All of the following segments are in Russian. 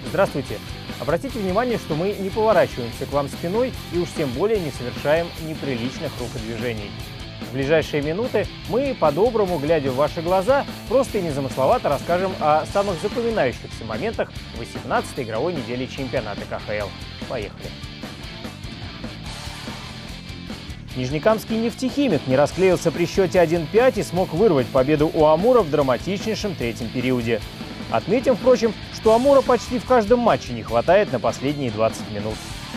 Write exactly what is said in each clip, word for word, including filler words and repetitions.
Здравствуйте! Обратите внимание, что мы не поворачиваемся к вам спиной и уж тем более не совершаем неприличных рукодвижений. В ближайшие минуты мы, по-доброму, глядя в ваши глаза, просто и незамысловато расскажем о самых запоминающихся моментах восемнадцатой игровой недели чемпионата ка ха эл. Поехали! Нижнекамский нефтехимик не расклеился при счете один пять и смог вырвать победу у Амура в драматичнейшем третьем периоде. Отметим, впрочем, что Амура почти в каждом матче не хватает на последние двадцать минут.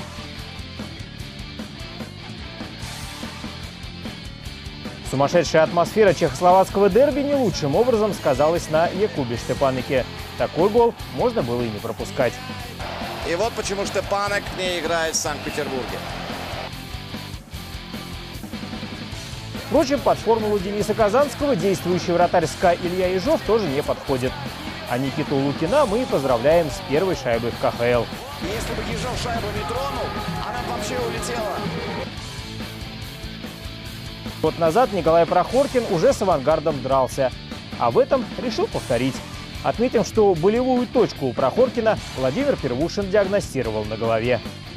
Сумасшедшая атмосфера чехословацкого дерби не лучшим образом сказалась на Якубе Штепанике. Такой гол можно было и не пропускать. И вот почему Штепанек не играет в Санкт-Петербурге. Впрочем, под формулу Дениса Казанского действующий вратарь СКА Илья Ежов тоже не подходит. А Никиту Лукина мы поздравляем с первой шайбой в ка ха эл. Если бы Ежов шайбу не тронул, она вообще улетела. Год назад Николай Прохоркин уже с «Авангардом» дрался, а в этом решил повторить. Отметим, что болевую точку у Прохоркина Владимир Первушин диагностировал на голове.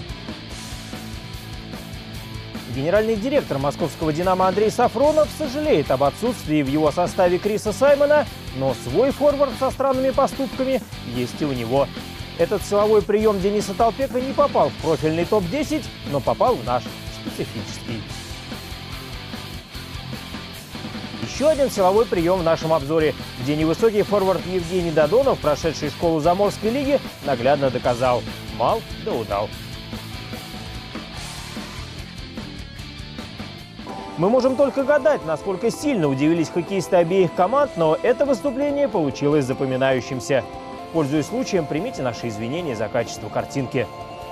Генеральный директор московского «Динамо» Андрей Сафронов сожалеет об отсутствии в его составе Криса Саймона, но свой форвард со странными поступками есть и у него. Этот силовой прием Дениса Толпека не попал в профильный топ десять, но попал в наш специфический. Еще один силовой прием в нашем обзоре, где невысокий форвард Евгений Додонов, прошедший школу Заморской лиги, наглядно доказал – мал да удал. Мы можем только гадать, насколько сильно удивились хоккеисты обеих команд, но это выступление получилось запоминающимся. Пользуясь случаем, примите наши извинения за качество картинки.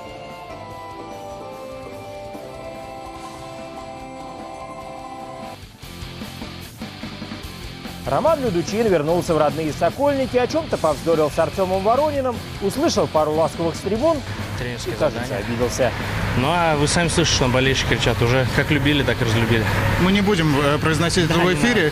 Роман Людучин вернулся в родные Сокольники, о чем-то повздорил с Артемом Ворониным, услышал пару ласковых с трибун и, кажется, обиделся. Ну, а вы сами слышите, что болельщики кричат. Уже как любили, так и разлюбили. Мы не будем э, произносить это в эфире.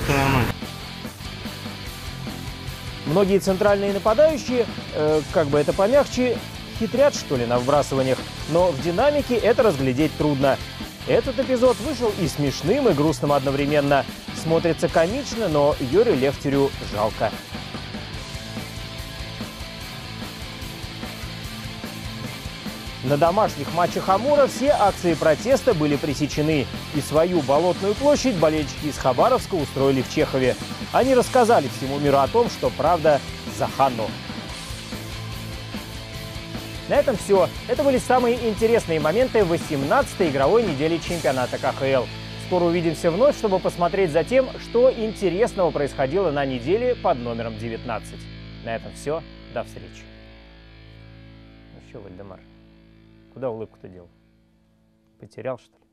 Многие центральные нападающие, э, как бы это помягче, хитрят, что ли, на вбрасываниях. Но в динамике это разглядеть трудно. Этот эпизод вышел и смешным, и грустным одновременно. Смотрится комично, но Юрию Левтерю жалко. На домашних матчах Амура все акции протеста были пресечены. И свою болотную площадь болельщики из Хабаровска устроили в Чехове. Они рассказали всему миру о том, что правда за Ханну. На этом все. Это были самые интересные моменты восемнадцатой игровой недели чемпионата ка ха эл. Скоро увидимся вновь, чтобы посмотреть за тем, что интересного происходило на неделе под номером девятнадцать. На этом все. До встречи. Ну что, Вальдемар? Куда улыбку-то дел? Потерял, что ли?